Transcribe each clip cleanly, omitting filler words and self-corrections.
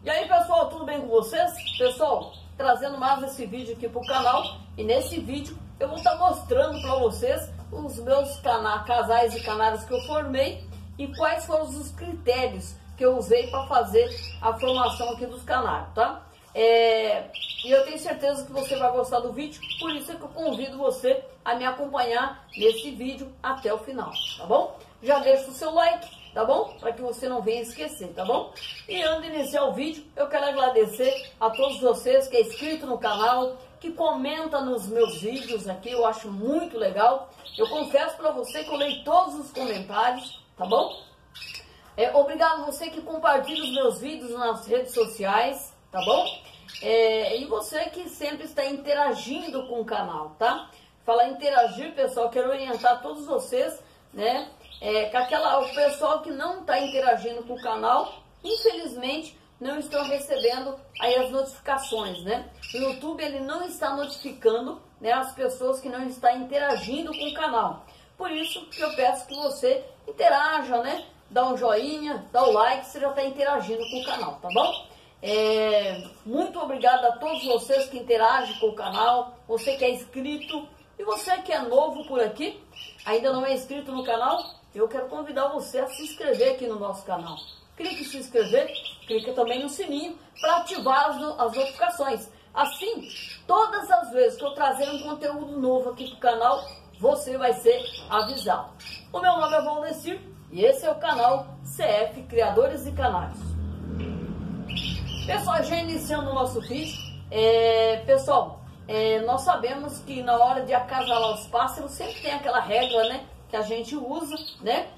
E aí pessoal, tudo bem com vocês? Pessoal, trazendo mais esse vídeo aqui pro canal. E nesse vídeo eu vou estar mostrando para vocês os meus casais e canários que eu formei e quais foram os critérios que eu usei para fazer a formação aqui dos canários, tá? E eu tenho certeza que você vai gostar do vídeo, por isso é que eu convido você a me acompanhar nesse vídeo até o final, tá bom? Já deixa o seu like, tá bom? Para que você não venha esquecer, tá bom? E antes de iniciar o vídeo, eu quero agradecer a todos vocês que é inscrito no canal, que comenta nos meus vídeos aqui, eu acho muito legal. Eu confesso para você que eu leio todos os comentários, tá bom? Obrigado a você que compartilha os meus vídeos nas redes sociais, tá bom? E você que sempre está interagindo com o canal, tá? Falar interagir, pessoal, quero orientar todos vocês, né? O pessoal que não está interagindo com o canal, infelizmente, não estão recebendo aí as notificações, né? O YouTube, ele não está notificando, né, as pessoas que não estão interagindo com o canal. Por isso que eu peço que você interaja, né? Dá um joinha, dá o like, você já está interagindo com o canal, tá bom? Muito obrigado a todos vocês que interagem com o canal, você que é inscrito e você que é novo por aqui, ainda não é inscrito no canal, eu quero convidar você a se inscrever aqui no nosso canal. Clique em se inscrever, clique também no sininho para ativar as notificações. Assim, todas as vezes que eu trazer um conteúdo novo aqui para o canal, você vai ser avisado. O meu nome é Valdecir e esse é o canal CF Criadores de Canários. Pessoal, já iniciando o nosso vídeo, pessoal, nós sabemos que na hora de acasalar os pássaros sempre tem aquela regra, né, que a gente usa, né,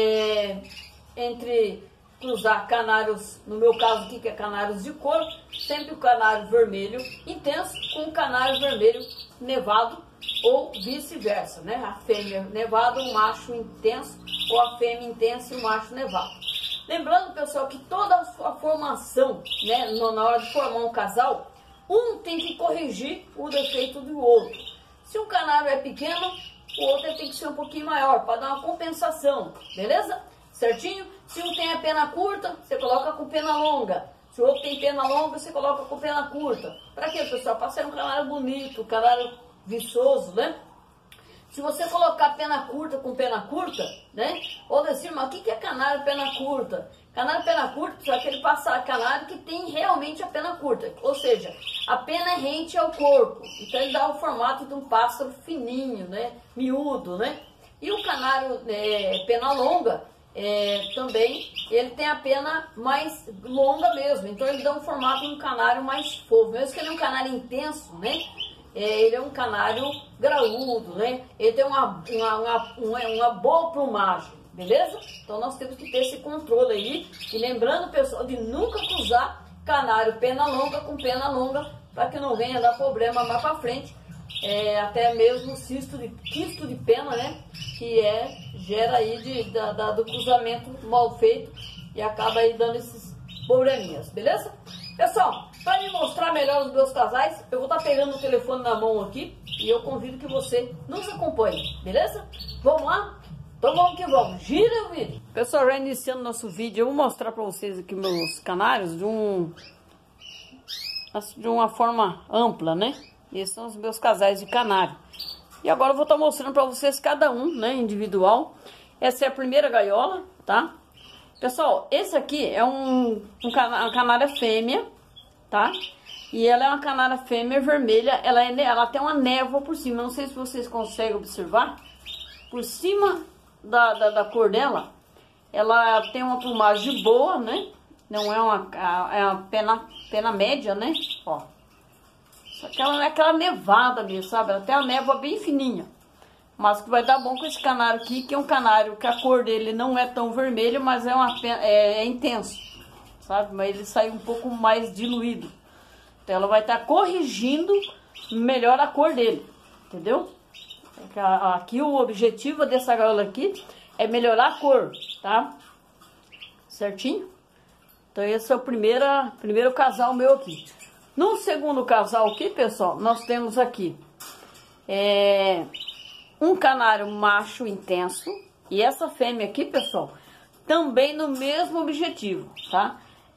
entre cruzar canários, no meu caso aqui que é canários de cor, sempre o canário vermelho intenso com o canário vermelho nevado ou vice-versa, né, a fêmea nevada, o macho intenso, ou a fêmea intensa e o macho nevado. Lembrando, pessoal, que toda a formação, né, na hora de formar um casal, um tem que corrigir o defeito do outro. Se um canário é pequeno, o outro tem que ser um pouquinho maior, para dar uma compensação, beleza? Certinho? Se um tem a pena curta, você coloca com pena longa. Se o outro tem pena longa, você coloca com pena curta. Para quê, pessoal? Para ser um canário bonito, um canário viçoso, né? Se você colocar pena curta com pena curta, né? Ou dizer, mas o que é canário pena curta? Canário pena curta é aquele canário que tem realmente a pena curta. Ou seja, a pena é rente ao corpo. Então ele dá o formato de um pássaro fininho, né? Miúdo, né? E o canário pena longa, também ele tem a pena mais longa mesmo. Então ele dá um formato de um canário mais fofo. Mesmo que ele é um canário intenso, né? Ele é um canário graúdo, né? Ele tem uma boa plumagem, beleza? Então nós temos que ter esse controle aí. E lembrando, pessoal, de nunca cruzar canário pena longa com pena longa, para que não venha dar problema mais para frente. Até mesmo quisto de pena, né? Que gera aí do cruzamento mal feito e acaba aí dando esses probleminhas, beleza? Pessoal, para me mostrar melhor os meus casais, eu vou estar pegando o telefone na mão aqui e eu convido que você nos acompanhe, beleza? Vamos lá? Então vamos que vamos, gira o vídeo. Pessoal, já iniciando nosso vídeo, eu vou mostrar para vocês aqui meus canários de uma forma ampla, né? Esses são os meus casais de canário. E agora eu vou estar mostrando para vocês cada um, né, individual. Essa é a primeira gaiola, tá? Pessoal, esse aqui é uma canária fêmea, tá? E ela é uma canária fêmea vermelha, ela tem uma névoa por cima, não sei se vocês conseguem observar. Por cima da cor dela, ela tem uma plumagem boa, né? Não é uma pena média, né? Ó. Só que ela não é aquela nevada mesmo, sabe? Ela tem a névoa bem fininha. Mas que vai dar bom com esse canário aqui, que é um canário que a cor dele não é tão vermelho, mas é intenso, sabe? Mas ele sai um pouco mais diluído. Então ela vai estar corrigindo melhor a cor dele, entendeu? Aqui o objetivo dessa gaiola aqui é melhorar a cor, tá? Certinho? Então esse é o primeiro casal meu aqui. No segundo casal aqui, pessoal, nós temos aqui um canário macho intenso. E essa fêmea aqui, pessoal, também no mesmo objetivo, tá?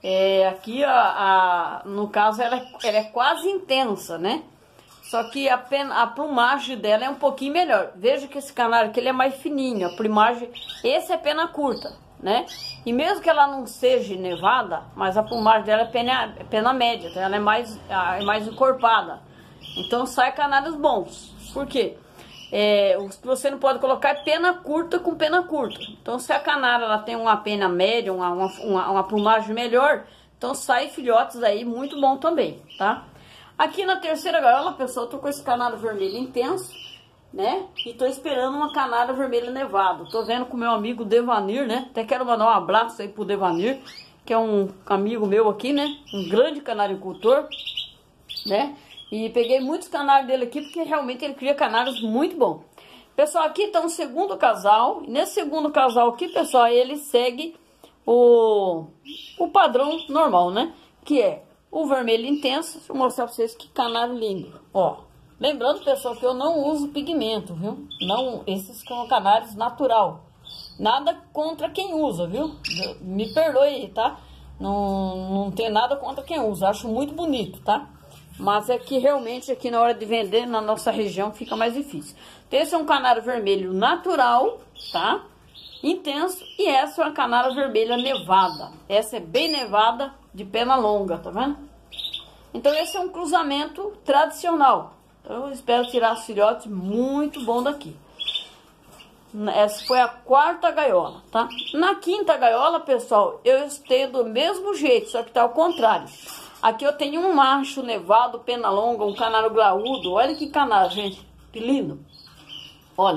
Aqui, no caso, ela é quase intensa, né? Só que a plumagem dela é um pouquinho melhor. Veja que esse canário aqui ele é mais fininho. A plumagem, esse é pena curta, né? E mesmo que ela não seja nevada, mas a plumagem dela é pena média. Então ela é mais encorpada. Então sai canários bons. Por quê? O que você não pode colocar é pena curta com pena curta. Então se a canária ela tem uma pena média, uma plumagem melhor, então sai filhotes aí muito bom também, tá? Aqui na terceira gaiola, pessoal, eu tô com esse canário vermelho intenso, né? E tô esperando uma canária vermelha nevado. Tô vendo com o meu amigo Devanir, né? Até quero mandar um abraço aí pro Devanir, que é um amigo meu aqui, né? Um grande canaricultor, né? E peguei muitos canários dele aqui, porque realmente ele cria canários muito bons. Pessoal, aqui tá um segundo casal. E nesse segundo casal aqui, pessoal, ele segue o padrão normal, né? Que é o vermelho intenso. Deixa eu mostrar pra vocês que canário lindo. Ó, lembrando, pessoal, que eu não uso pigmento, viu? Não, esses são canários natural. Nada contra quem usa, viu? Me perdoe, tá? Não tem nada contra quem usa. Acho muito bonito, tá? Mas é que realmente aqui na hora de vender na nossa região fica mais difícil. Então, esse é um canário vermelho natural, tá? Intenso. E essa é uma canária vermelha nevada. Essa é bem nevada, de pena longa, tá vendo? Então esse é um cruzamento tradicional. Então, eu espero tirar os filhotes muito bom daqui. Essa foi a quarta gaiola, tá? Na quinta gaiola, pessoal, eu estendo do mesmo jeito, só que tá ao contrário. Aqui eu tenho um macho nevado, pena longa, um canário graúdo. Olha que canário, gente. Que lindo. Olha.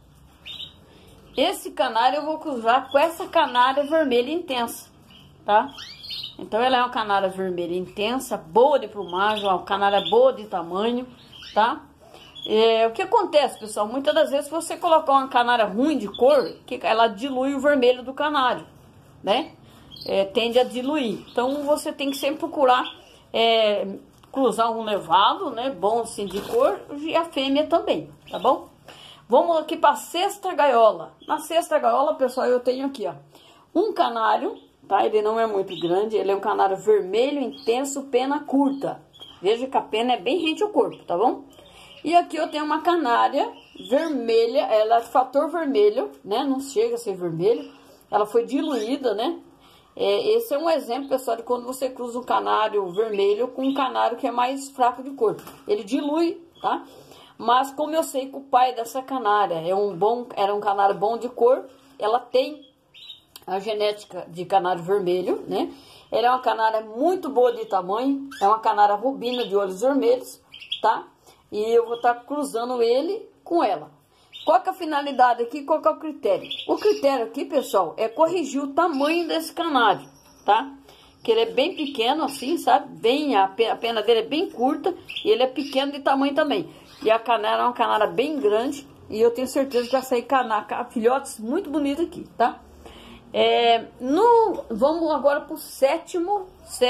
Esse canário eu vou cruzar com essa canária vermelha intensa, tá? Então ela é uma canária vermelha intensa, boa de plumagem, uma canária boa de tamanho, tá? O que acontece, pessoal? Muitas das vezes, se você colocar uma canária ruim de cor, ela dilui o vermelho do canário, né? Tende a diluir. Então você tem que sempre procurar cruzar um nevado, né? Bom assim de cor, e a fêmea também, tá bom? Vamos aqui para a sexta gaiola. Na sexta gaiola, pessoal, eu tenho aqui, ó, um canário, tá? Ele não é muito grande, ele é um canário vermelho intenso, pena curta. Veja que a pena é bem rente ao corpo, tá bom? E aqui eu tenho uma canária vermelha, ela é de fator vermelho, né? Não chega a ser vermelho, ela foi diluída, né? Esse é um exemplo, pessoal, de quando você cruza um canário vermelho com um canário que é mais fraco de cor. Ele dilui, tá? Mas como eu sei que o pai dessa canária era um canário bom de cor, ela tem a genética de canário vermelho, né? Ela é uma canária muito boa de tamanho, é uma canária rubina de olhos vermelhos, tá? E eu vou estar cruzando ele com ela. Qual que é a finalidade aqui? Qual que é o critério? O critério aqui, pessoal, é corrigir o tamanho desse canário, tá? Que ele é bem pequeno assim, sabe? A pena dele é bem curta e ele é pequeno de tamanho também. E a canária é uma canária bem grande e eu tenho certeza que vai sair filhotes muito bonitos aqui, tá? Vamos agora para o sétima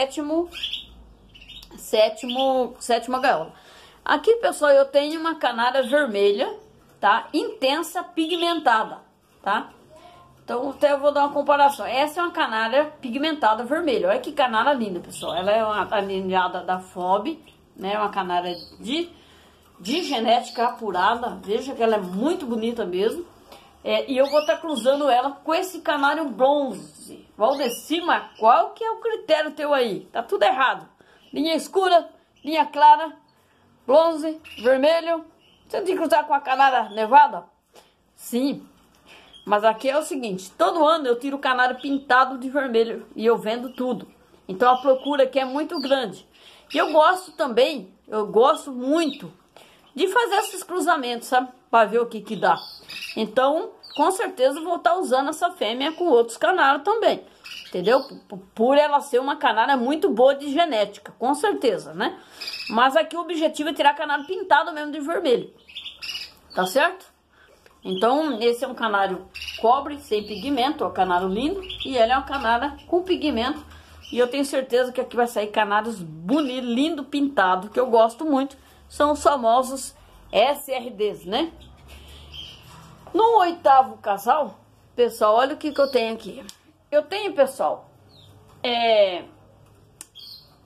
gaiola. Aqui, pessoal, eu tenho uma canária vermelha, tá? Intensa, pigmentada, tá? Então, até eu vou dar uma comparação. Essa é uma canária pigmentada vermelha. Olha que canária linda, pessoal. Ela é uma aninhada da FOB, né? Uma canária de genética apurada. Veja que ela é muito bonita mesmo. E eu vou estar cruzando ela com esse canário bronze. Valdeci, mas qual que é o critério teu aí? Tá tudo errado. Linha escura, linha clara, bronze, vermelho. Você tem que cruzar com a canária nevada? Sim. Mas aqui é o seguinte, todo ano eu tiro o canário pintado de vermelho e eu vendo tudo. Então a procura aqui é muito grande. E eu gosto também, eu gosto muito de fazer esses cruzamentos, sabe? Para ver o que dá. Então, com certeza vou estar usando essa fêmea com outros canários também. Entendeu? Por ela ser uma canária muito boa de genética, com certeza, né? Mas aqui o objetivo é tirar canário pintado mesmo de vermelho. Tá certo? Então, esse é um canário cobre, sem pigmento, é um canário lindo. E ele é uma canária com pigmento. E eu tenho certeza que aqui vai sair canários bonitos, lindo, pintado, que eu gosto muito. São os famosos SRDs, né? No oitavo casal, pessoal, olha o que eu tenho aqui. Eu tenho, pessoal,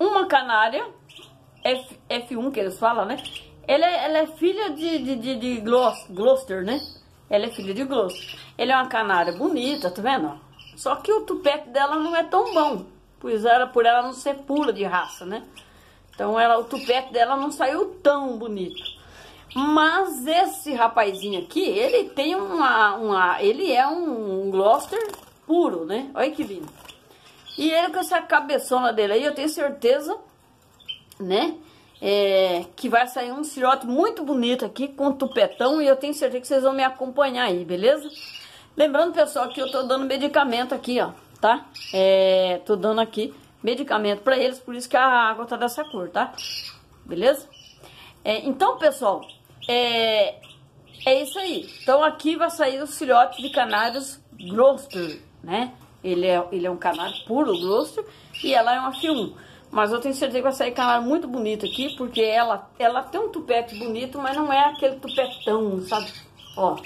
uma canária F1 que eles falam, né? Ela é filha de Gloucester, né? Ela é filha de Gloucester. Ela é uma canária bonita, tá vendo? Só que o tupete dela não é tão bom, por ela não ser pura de raça, né? Então o tupete dela não saiu tão bonito. Mas esse rapazinho aqui, ele tem ele é um Gloucester puro, né? Olha que lindo. E ele com essa cabeçona dele aí, eu tenho certeza, né? Que vai sair um filhote muito bonito aqui com tupetão. E eu tenho certeza que vocês vão me acompanhar aí, beleza? Lembrando, pessoal, que eu tô dando medicamento aqui, ó, tá? Tô dando aqui medicamento pra eles, por isso que a água tá dessa cor, tá? Beleza? Então, pessoal, é isso aí. Então aqui vai sair os filhotes de canários Gloucester, né? Ele é um canário puro Gloucester e ela é uma F1. Mas eu tenho certeza que vai sair canário muito bonito aqui, porque ela tem um tupete bonito, mas não é aquele tupetão, sabe? Ó.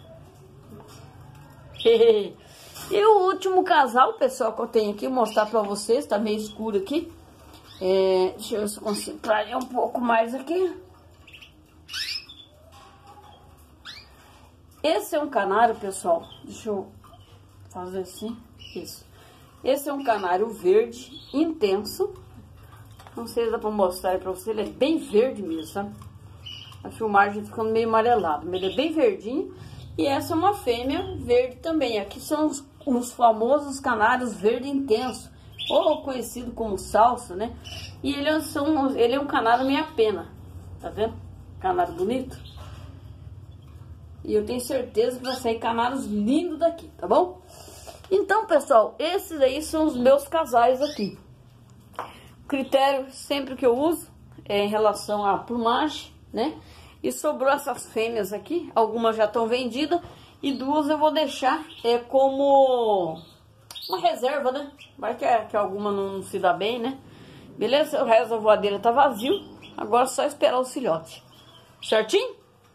E o último casal, pessoal, que eu tenho aqui, vou mostrar pra vocês, tá meio escuro aqui. Deixa eu ver se eu consigo clarear um pouco mais aqui. Esse é um canário, pessoal, deixa eu fazer assim, isso. Esse é um canário verde intenso. Não sei se dá pra mostrar aí pra você, ele é bem verde mesmo, sabe? A filmagem tá ficando meio amarelado, mas ele é bem verdinho. E essa é uma fêmea verde também. Aqui são os famosos canários verde intenso, ou conhecido como salsa, né? E ele é um canário meia pena, tá vendo? Canário bonito. E eu tenho certeza que vai sair canários lindos daqui, tá bom? Então, pessoal, esses aí são os meus casais aqui. Critério sempre que eu uso é em relação à plumagem, né? E sobrou essas fêmeas aqui, algumas já estão vendidas e duas eu vou deixar como uma reserva, né? Vai que alguma não se dá bem, né? Beleza? O resto da voadeira tá vazio, agora é só esperar os filhotes. Certinho?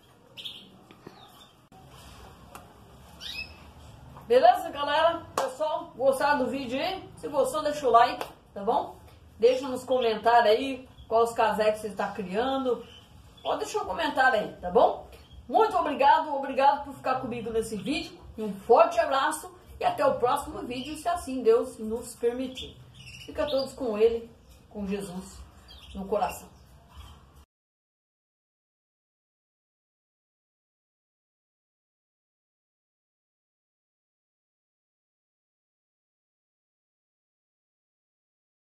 Beleza, galera? Pessoal, gostaram do vídeo aí? Se gostou, deixa o like, tá bom? Deixa nos comentários aí quais os casais que você está criando. Pode deixar um comentário aí, tá bom? Muito obrigado por ficar comigo nesse vídeo. Um forte abraço e até o próximo vídeo, se assim Deus nos permitir. Fica todos com Ele, com Jesus no coração.